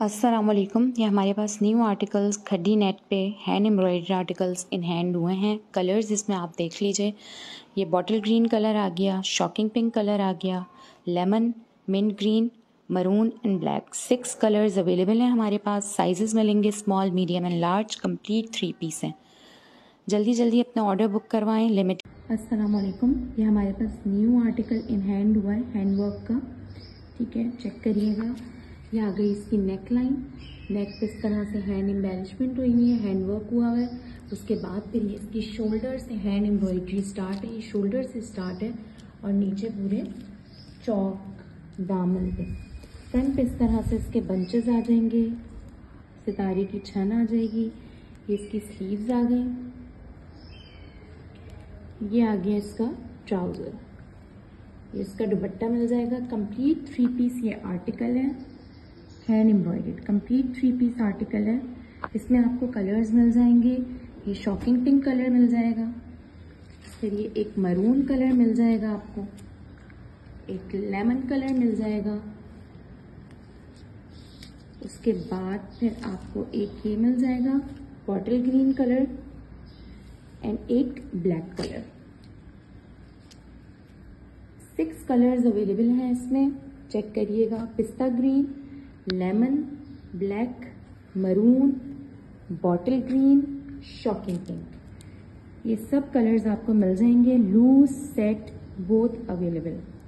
अस्सलामुअलैकुम। ये हमारे पास न्यू आर्टिकल्स खड्डी नेट पे hand embroidery articles in hand हुए हैं। कलर्स इसमें आप देख लीजिए। ये बॉटल ग्रीन कलर आ गया, शॉकिंग पिंक कलर आ गया, lemon, mint green, maroon and black. 6 colours available हैं हमारे पास। साइजेस मिलेंगे small, medium and large. Complete 3 piece हैं। जल्दी जल्दी अपना ऑर्डर बुक करवाएं। लिमिट। अस्सलामुअलैकुम। ये हमारे पास न्यू आर्टिकल इन हैंड हुआ है, हैंड वर्क का। ठीक है, चेक करिएगा। ये आ गई इसकी नेक लाइन। नेक पे इस तरह से हैंड एम्बेलिशमेंट हुई हुई है, हैंड वर्क हुआ हुआ है। उसके बाद फिर ये इसकी शोल्डर से हैंड एम्ब्रॉयडरी स्टार्ट है। ये शोल्डर से स्टार्ट है और नीचे पूरे चौक दामन पे। फ्रंट पे इस तरह से इसके बंचेस आ जाएंगे, सितारे की छन आ जाएगी। ये इसकी स्लीव्स आ गई। ये आ गया इसका ट्राउज़र। ये इसका दुपट्टा मिल जाएगा। कंप्लीट 3 पीस ये आर्टिकल है, hand embroidered complete 3 piece article है। इसमें आपको कलर्स मिल जाएंगे। ये शॉकिंग पिंक कलर मिल जाएगा, फिर ये एक मरून कलर मिल जाएगा आपको, एक लेमन कलर मिल जाएगा। उसके बाद फिर आपको एक ये मिल जाएगा बॉटल ग्रीन कलर एंड एक ब्लैक कलर। 6 कलर्स अवेलेबल हैं इसमें। चेक करिएगा। पिस्ता green, lemon, black, maroon, bottle green, shocking pink. ये सब कलर्स आपको मिल जाएंगे। Loose, set, both available.